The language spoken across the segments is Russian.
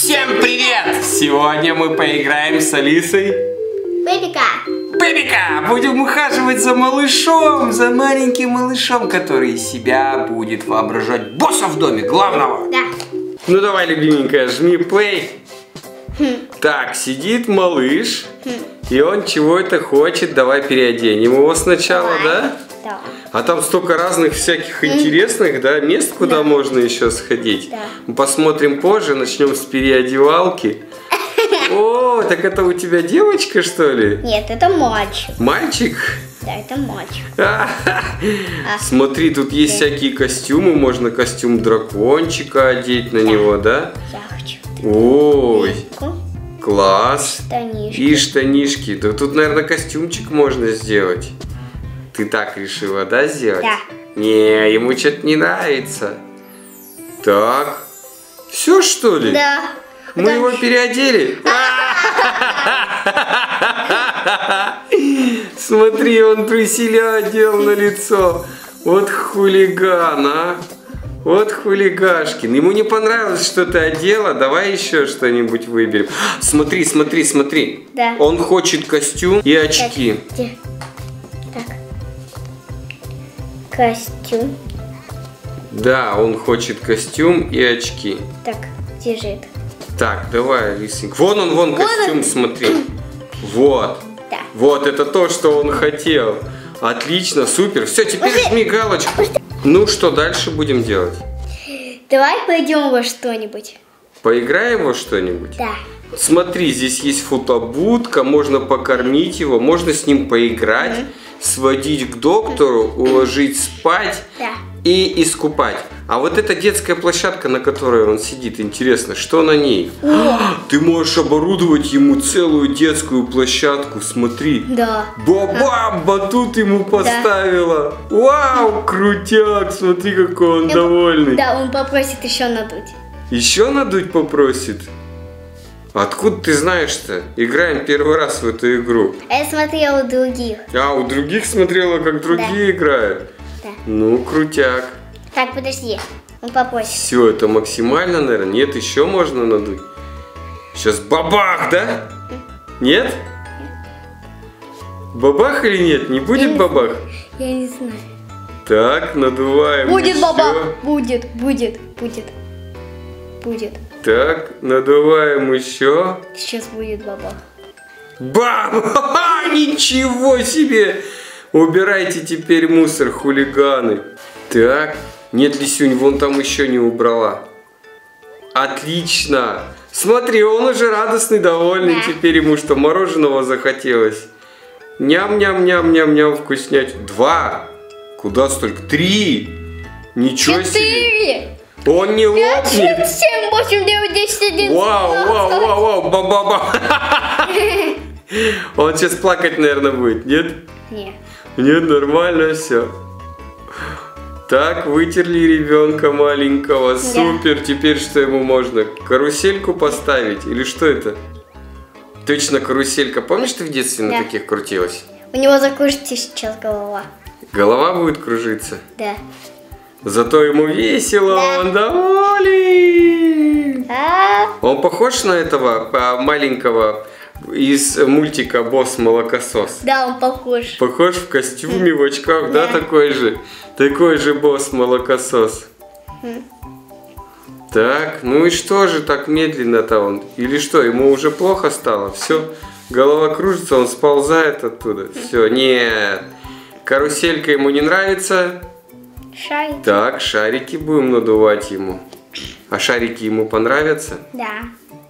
Всем привет! Сегодня мы поиграем с Алисой. Бэбика! Будем ухаживать за малышом, за маленьким малышом, который из себя будет воображать босса в доме, главного. Да. Ну давай, любименькая, жми play. Так, сидит малыш, и он чего-то хочет. Давай переоденем его сначала, да? Да. А там столько разных всяких интересных, да, мест, куда можно еще сходить. Да. Посмотрим позже, начнем с переодевалки. О, так это у тебя девочка, что ли? Нет, это мальчик. Мальчик? Да, это мальчик. Смотри, тут есть всякие костюмы. Можно костюм дракончика одеть на него, да? Я хочу. Ой, класс. Штанишки. И штанишки. Да тут, наверное, костюмчик можно сделать. Ты так решила, да, сделать? Да. Не, ему что-то не нравится. Так. Все, что ли? Да. Мы его переодели. Смотри, он труселя одел на лицо. Вот хулиган, а. Вот хулигашкин. Ему не понравилось, что ты одела. Давай еще что-нибудь выберем. Смотри, смотри, смотри. Да. Он хочет костюм и очки. Где? Так. Костюм. Да, он хочет костюм и очки. Так, лежит. Так, давай, Алисенька. Вон костюм, он. смотри. Вот. Да. Вот, это то, что он хотел. Отлично, супер. Все, теперь Пошли. жми галочку. Ну, что дальше будем делать? Давай пойдем во что-нибудь. Поиграем во что-нибудь? Да. Смотри, здесь есть фотобудка, можно покормить его, можно с ним поиграть, сводить к доктору, уложить спать Да. и искупать. А вот эта детская площадка, на которой он сидит, интересно, что на ней? Ты можешь оборудовать ему целую детскую площадку, смотри. Да. Баба, батут ему поставила. Вау, крутяк, смотри, какой он довольный. Да, он попросит еще надуть. Еще надуть попросит? Откуда ты знаешь-то? Играем первый раз в эту игру. А я смотрела у других. А, у других смотрела, как другие играют? Да. Ну, крутяк. Так, подожди. Он попросит. Все, это максимально, наверное. Нет, еще можно надуть. Сейчас бабах, да? Нет? Бабах или нет? Не будет бабах? Я не знаю. Так, надуваем. Будет еще. баба. Будет. Так, надуваем еще. Сейчас будет баба. Бам! Ничего себе! Убирайте теперь мусор, хулиганы. Так, нет, Лисюнь, вон там еще не убрала. Отлично! Смотри, он уже радостный, довольный. Да. Теперь ему что, мороженого захотелось? Ням-ням-ням-ням-ням, вкуснять. 2. Куда столько? 3. Ничего себе. 4. Он не 5, 6, лопнет. 7, 8, 9, 10, 11. Вау, ба-ба-ба. Он сейчас плакать, наверное, будет, нет? Нет. Нет, нормально все. Так, вытерли ребенка маленького. Супер. Теперь что ему можно? Карусельку поставить? Или что это? Точно, каруселька. Помнишь, ты в детстве на таких крутилась? У него закружится сейчас голова. Голова будет кружиться? Да. Зато ему весело, Да. он доволен. А, Он похож на этого маленького из мультика «Босс-молокосос»? да, он похож. Похож в костюме, в очках, да, Да. такой же босс-молокосос. Так, ну и что же так медленно-то он? Или что, ему уже плохо стало? Все, голова кружится, он сползает оттуда. Все, нет, каруселька ему не нравится. Шарик. Так, шарики будем надувать ему. А шарики ему понравятся? Да.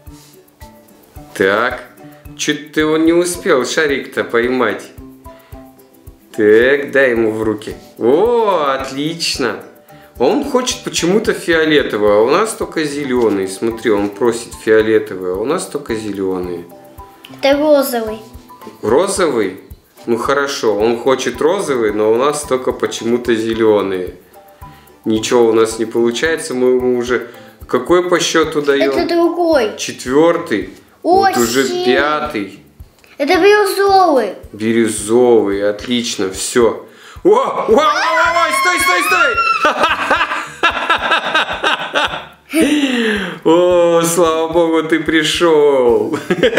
Так, чуть ты он не успел шарик-то поймать. Так, дай ему в руки. О, отлично. Он хочет почему-то фиолетовый, а у нас только зеленый. Смотри, он просит фиолетовый, а у нас только зеленый. Это розовый. Розовый? Ну хорошо, он хочет розовый, но у нас только почему-то зеленые. Ничего у нас не получается, мы ему уже... Какой по счету даем? Это другой. 4. О, Вот уже 7. 5. Это бирюзовый. Бирюзовый, отлично, все. О, стой! О, слава богу, ты пришел.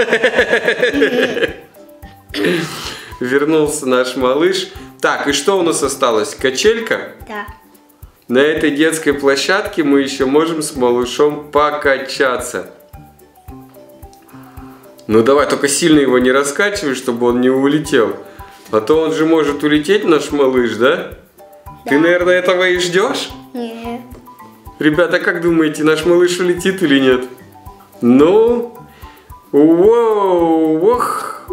Вернулся наш малыш. Так, и что у нас осталось? Качелька? Да. На этой детской площадке мы еще можем с малышом покачаться. Ну давай, только сильно его не раскачивай, чтобы он не улетел. А то он же может улететь, наш малыш, да? Ты, наверное, этого и ждешь? Нет. Ребята, как думаете, наш малыш улетит или нет? Ну, вау, ох,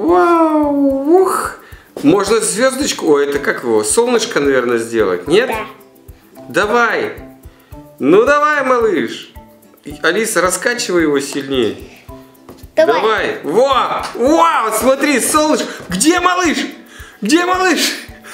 вау, ох. Можно звездочку, о, это как его, солнышко, наверное, сделать, нет? Да. Давай. Ну давай, малыш. Алиса, раскачивай его сильнее. Давай. Во! Вау, смотри, солнышко. Где малыш? Где малыш?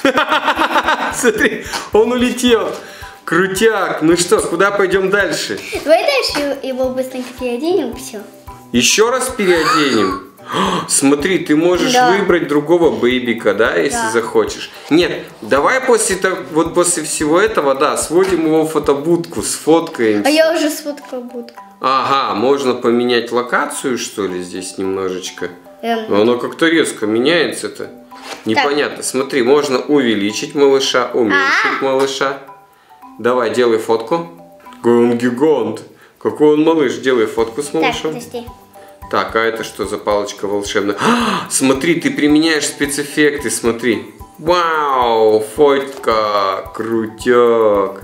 Смотри, он улетел. Крутяк. Ну что, куда пойдем дальше? Давай дальше его быстренько переоденем, все. Еще раз переоденем. Смотри, ты можешь выбрать другого бэйбика, да, если захочешь. Нет, давай после всего этого, да, сводим его в фотобудку, сфоткаемся. А я уже сфоткала будку. Ага, можно поменять локацию, что ли, здесь немножечко. Но оно как-то резко меняется-то. Непонятно. Смотри, можно увеличить малыша, уменьшить малыша. Давай, делай фотку. Какой он гигант. Какой он малыш. Делай фотку с малышом. Так, подожди. Так, а это что за палочка волшебная? Смотри, ты применяешь спецэффекты, смотри. Вау, фотка, крутяк.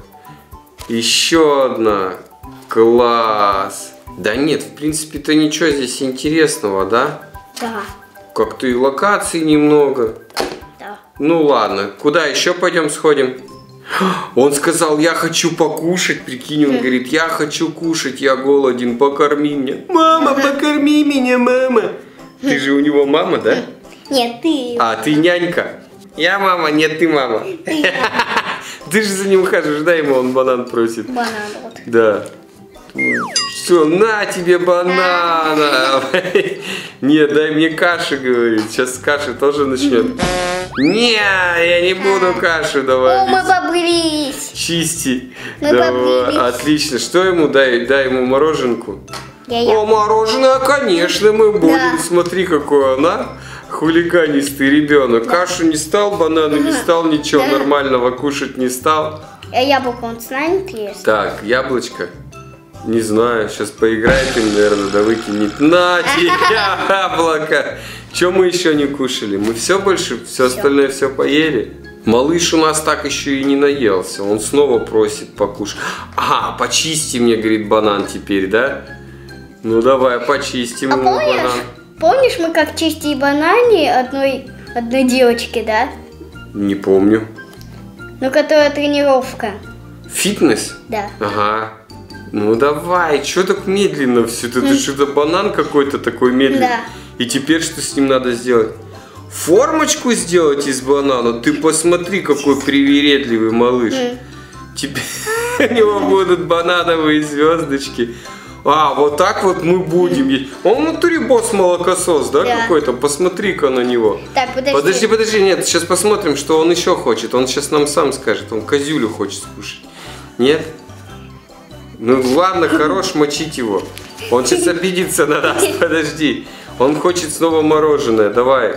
Еще одна. Класс. Да нет, в принципе-то ничего здесь интересного, да? Да. Как-то и локаций немного. Да. Ну ладно, куда еще пойдем сходим? Он сказал, я хочу покушать, прикинь, он говорит, я хочу кушать, я голоден, покорми меня. Мама, покорми меня, мама. Ты же у него мама, да? Нет, ты. А, ты нянька. Я мама, нет, ты мама. Ты же за ним ухаживаешь, дай ему, он банан просит. Банан вот. Да. Все, на тебе банана. Нет, дай мне каши, говорит. Сейчас каши тоже начнет. Не, я не буду кашу давай. О, мы побрились. Чисти. Мы побрились. Отлично. Что ему дай? Дай ему мороженку. Я. О, мороженое, конечно, мы будем. Да. Смотри, какой она. Хулиганистый ребенок. Кашу не стал, бананы не стал, ничего нормального кушать не стал. А яблоко он станет есть? Так, яблочко. Не знаю, сейчас поиграет им, наверное, да выкинет. На тебе яблоко! Че мы еще не кушали? Мы все остальное все поели. Малыш у нас так еще и не наелся. Он снова просит покушать. Ага, почисти мне, говорит, банан теперь, да? Ну давай, почистим ему банан. Помнишь, мы как чистили бананы одной девочки, да? Не помню. Ну, которая тренировка. Фитнес? Да. Ага. Ну давай, что так медленно все? Это что-то банан какой-то такой медленный. Да. И теперь что с ним надо сделать? Формочку сделать из банана? Ты посмотри, какой привередливый малыш. Теперь у него будут банановые звездочки. А, вот так вот мы будем есть. Он в натуре босс-молокосос, да, какой-то? Посмотри-ка на него. Так, подожди. Подожди, нет, сейчас посмотрим, что он еще хочет. Он сейчас нам сам скажет, он козюлю хочет скушать. Нет? Ну ладно, хорош, мочить его. Он сейчас обидится на нас, подожди. Он хочет снова мороженое, давай.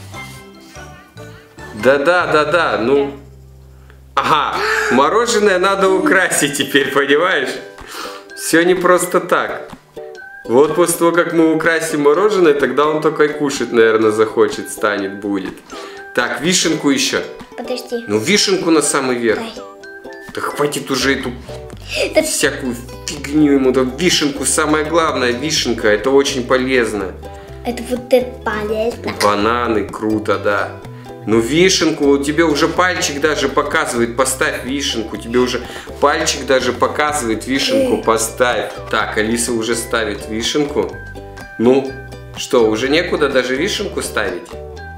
Да, ну. Ага, мороженое надо украсить теперь, понимаешь? Все не просто так. Вот после того, как мы украсим мороженое, тогда он только и кушать, наверное, захочет, станет, будет. Так, вишенку еще. Подожди. Ну, вишенку на самый верх. Дай. Да хватит уже эту всякую фигню ему. Да вишенку, самое главное, вишенка, это очень полезно. Это вот это полезно. Бананы, круто, да. Ну, вишенку, тебе уже пальчик даже показывает, поставь вишенку. Тебе уже пальчик даже показывает, вишенку поставь. Так, Алиса уже ставит вишенку. Ну, что, уже некуда даже вишенку ставить?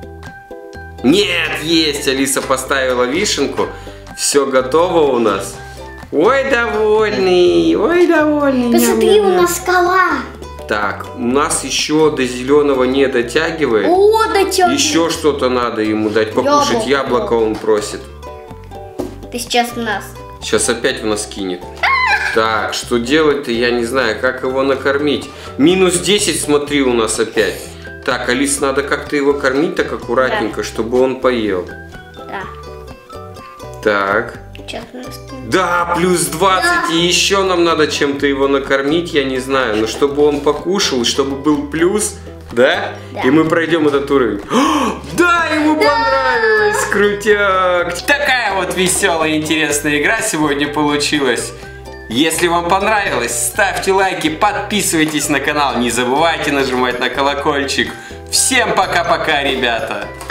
Нет, есть, Алиса поставила вишенку. Все готово у нас. Ой, довольный, ой, довольный. Посмотри, у нас скала. Так, у нас еще до зеленого не дотягивает. О, дотягивает. Еще что-то надо ему дать покушать. Яблоко он просит. Ты сейчас в нас. Сейчас опять в нас кинет. Так, что делать-то, я не знаю, как его накормить. Минус 10, смотри, у нас опять. Так, Алис, надо как-то его кормить так аккуратненько, чтобы он поел. Да. Так. Сейчас у нас... Да, плюс 20, и еще нам надо чем-то его накормить, я не знаю. Но чтобы он покушал, чтобы был плюс, да? Да. И мы пройдем этот уровень. О, да, ему понравилось, крутяк! Такая вот веселая, интересная игра сегодня получилась. Если вам понравилось, ставьте лайки, подписывайтесь на канал, не забывайте нажимать на колокольчик. Всем пока-пока, ребята!